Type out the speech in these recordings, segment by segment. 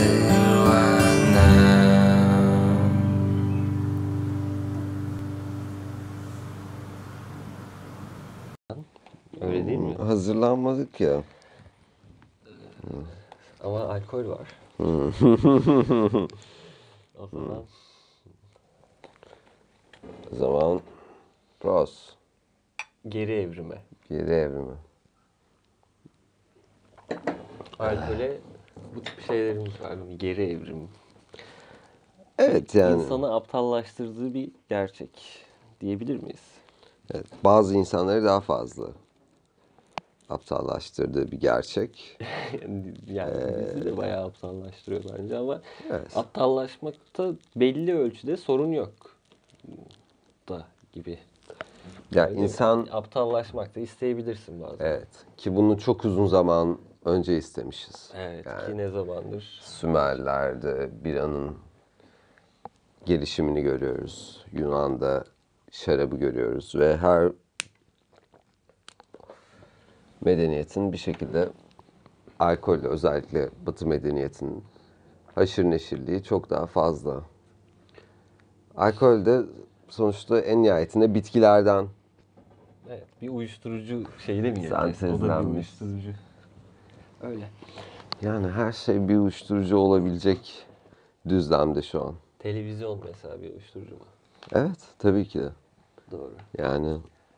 who I know. Öyle değil mi? Hazırlanmadık ya. Ama alkol var. O zaman O zaman Prost. geri evrime. Geri evrimi. Alkole bu tip şeylerimiz var. Geri evrim. Evet yani. İnsanı aptallaştırdığı bir gerçek diyebilir miyiz? Evet, bazı insanları daha fazla aptallaştırdığı bir gerçek. Yani bizi de bayağı aptallaştırıyor bence ama Evet. aptallaşmakta belli ölçüde sorun yok da gibi. Ya Yani insan aptallaşmak da isteyebilirsin bazen. evet ki bunu çok uzun zaman önce istemişiz. Evet Yani ki ne zamandır? Sümerler'de biranın gelişimini görüyoruz. Yunan'da şarabı görüyoruz ve her medeniyetin bir şekilde alkolle, özellikle Batı medeniyetinin haşır neşirliği çok daha fazla. Alkol de sonuçta en nihayetinde bitkilerden Evet, bir uyuşturucu şeyde mi yiyeceğiz? O da bir sentezlenmiş. uyuşturucu. Öyle. Yani her şey bir uyuşturucu olabilecek düzlemde şu an. Televizyon mesela bir uyuşturucu mu? Evet, tabii ki de. Doğru. Yani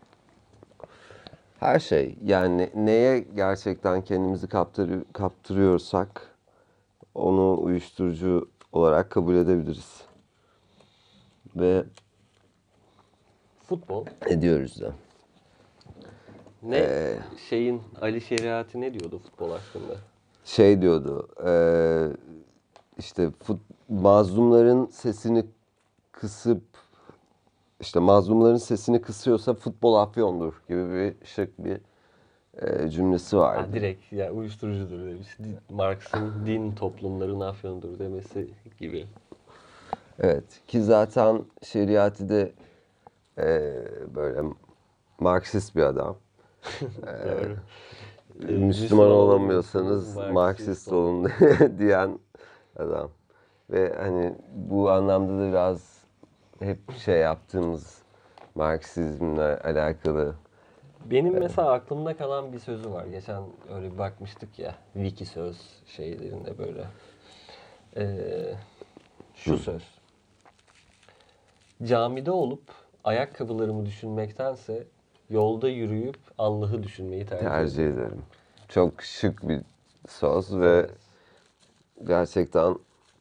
her şey, yani neye gerçekten kendimizi kaptırıyorsak onu uyuşturucu olarak kabul edebiliriz. Ve Futbol. ediyoruz da. Ne şeyin Ali Şeriat'i ne diyordu futbol hakkında? Şey diyordu, işte mazlumların sesini kısıp, işte mazlumların sesini kısıyorsa futbol afyondur gibi bir şık bir cümlesi vardı. Ha, direkt ya uyuşturucudur demiş. Marx'ın din toplumların afyonudur demesi gibi. Evet ki zaten Şeriat'i de böyle Marksist bir adam. Doğru. Müslüman olamıyorsanız Marksist Marksist olun diyen adam. Ve hani bu anlamda da biraz hep şey yaptığımız Marksizmle alakalı. Benim mesela aklımda kalan bir sözü var. Geçen öyle bir bakmıştık ya. Wiki söz şeylerinde böyle. Şu söz. Camide olup ayakkabılarımı düşünmektense yolda yürüyüp Allah'ı düşünmeyi tercih Tercih ederim. ederim. Çok şık bir söz ve Evet. gerçekten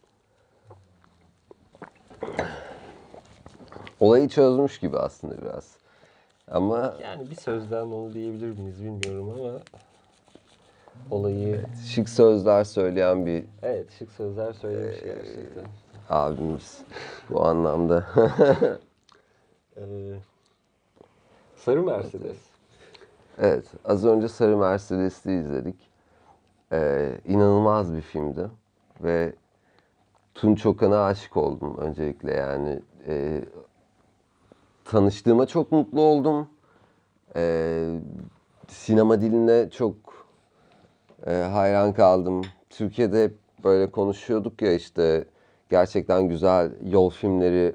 olayı çözmüş gibi aslında biraz. Ama Yani bir sözden onu diyebilir miyiz bilmiyorum ama olayı şık sözler söyleyen bir evet şık sözler söylemiş gerçekten. abimiz bu anlamda. Ee, Sarı Mercedes. Evet, az önce Sarı Mercedes'i izledik. İnanılmaz bir filmdi ve Tunç Okan'a aşık oldum öncelikle yani. Tanıştığıma çok mutlu oldum. Sinema diline çok hayran kaldım. Türkiye'de hep böyle konuşuyorduk ya işte gerçekten güzel yol filmleri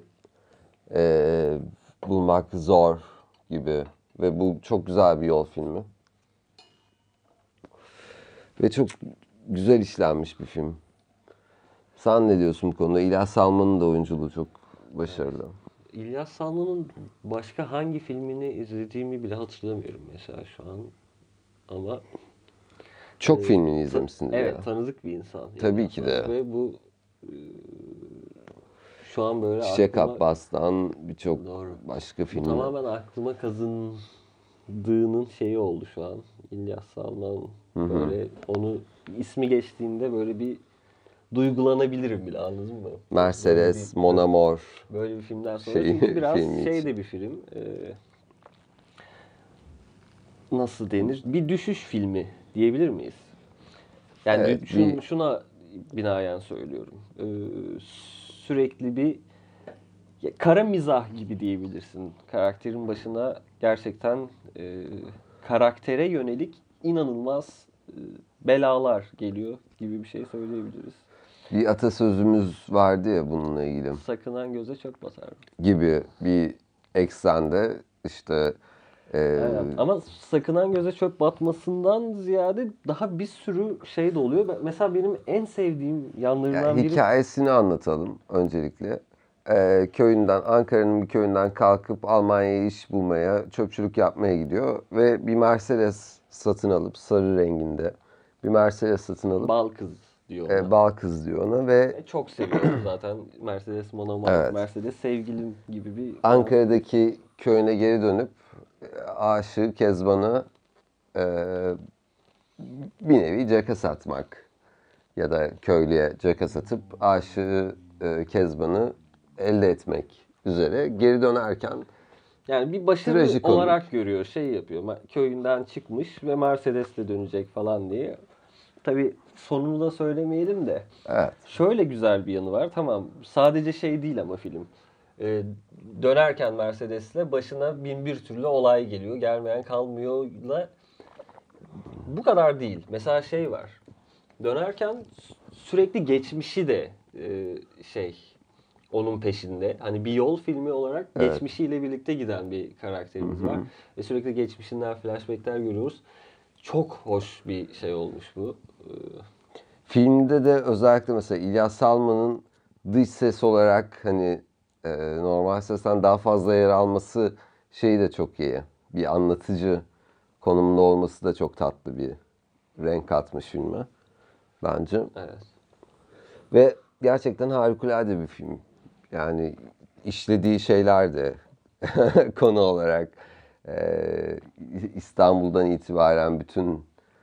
bulmak zor gibi. Ve bu çok güzel bir yol filmi. Ve çok güzel işlenmiş bir film. Sen ne diyorsun bu konuda? İlyas Salman'ın da oyunculuğu çok başarılı. İlyas Salman'ın başka hangi filmini izlediğimi bile hatırlamıyorum mesela şu an. Ama Çok filmini izlemişsindir evet ya. tanıdık bir insan. Tabii İlyas ki Salman. de. Ve bu şu an böyle Çiçek aklıma Abbas'tan birçok doğru. başka Bu filmi. tamamen aklıma kazındığının şeyi oldu şu an. İlyas Salman böyle onu ismi geçtiğinde böyle bir duygulanabilirim bile anladın mı? Mercedes, Mon Amour. Böyle bir filmden sonra çünkü biraz şey de bir film. Nasıl denir? Bir düşüş filmi diyebilir miyiz? Yani Evet, şuna binaen söylüyorum. Sürekli bir kara mizah gibi diyebilirsin. Karakterin başına gerçekten karaktere yönelik inanılmaz belalar geliyor gibi bir şey söyleyebiliriz. Bir atasözümüz vardı ya bununla ilgili. Sakınan göze çöp batar. Gibi bir eksende işte Aynen. Ama sakınan göze çöp batmasından ziyade daha bir sürü şey de oluyor. Mesela benim en sevdiğim yanlarından biri... hikayesini anlatalım öncelikle. Ankara'nın bir köyünden kalkıp Almanya'ya iş bulmaya, çöpçülük yapmaya gidiyor ve bir Mercedes satın alıp sarı renginde bir Mercedes satın alıp Bal kız diyor ona. bal kız diyor ona ve Çok seviyorum zaten. Mercedes Monomark, Evet. Mercedes sevgilim gibi bir... Ankara'daki köyüne geri dönüp aşığı Kezban'a e, bir nevi caka satmak ya da köylüye caka satıp aşığı Kezban'ı elde etmek üzere geri dönerken Yani bir başarı Trajikomik. olarak görüyor, şey yapıyor. Köyünden çıkmış ve Mercedes'le dönecek falan diye. Tabii sonunu da söylemeyelim de. evet, Şöyle güzel bir yanı var. Tamam, sadece şey değil ama film. Dönerken Mercedes'le başına bin bir türlü olay geliyor. Gelmeyen kalmıyor'la bu kadar değil. Mesela şey var. Dönerken sürekli geçmişi de onun peşinde. Hani bir yol filmi olarak Evet. geçmişiyle birlikte giden bir karakterimiz var. Ve sürekli geçmişinden flashbackler görüyoruz. Çok hoş bir şey olmuş bu. filmde de özellikle mesela İlyas Salman'ın dış ses olarak hani normal sesten daha fazla yer alması şeyi de çok iyi. Bir anlatıcı konumunda olması da çok tatlı bir renk katmış filme bence. Evet. Ve gerçekten harikulade bir film. Yani işlediği şeyler de konu olarak İstanbul'dan itibaren bütün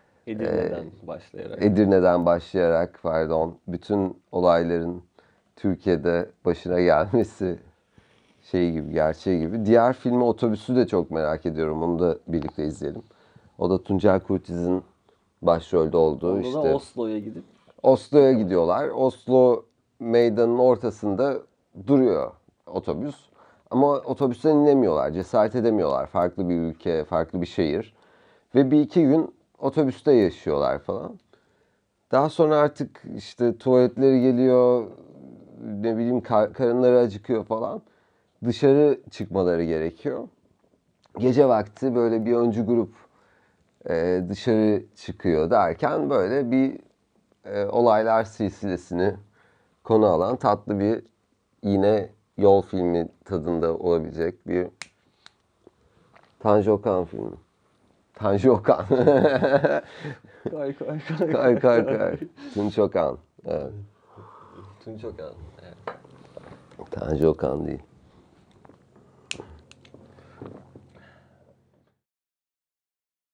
Edirne'den başlayarak. bütün olayların Türkiye'de başına gelmesi şey gibi, gerçeği gibi. Diğer filmi Otobüs'ü de çok merak ediyorum. Onu da birlikte izleyelim. O da Tuncel Kurtiz'in başrolde olduğu Onda işte. da Oslo'ya gidip Oslo'ya gidiyorlar. Oslo meydanın ortasında duruyor otobüs. Ama otobüsten inemiyorlar, cesaret edemiyorlar. Farklı bir ülke, farklı bir şehir. Ve bir iki gün otobüste yaşıyorlar falan. Daha sonra artık işte tuvaletleri geliyor, ne bileyim karınları acıkıyor falan. Dışarı çıkmaları gerekiyor. Gece vakti böyle bir öncü grup dışarı çıkıyor derken böyle bir olaylar silsilesini konu alan tatlı bir yine yol filmi tadında olabilecek bir Tanju Okan filmi. Tanju Okan. kay. Kay. Tunç Okan. Evet. Tunç Okan. Evet. Tanju Okan değil.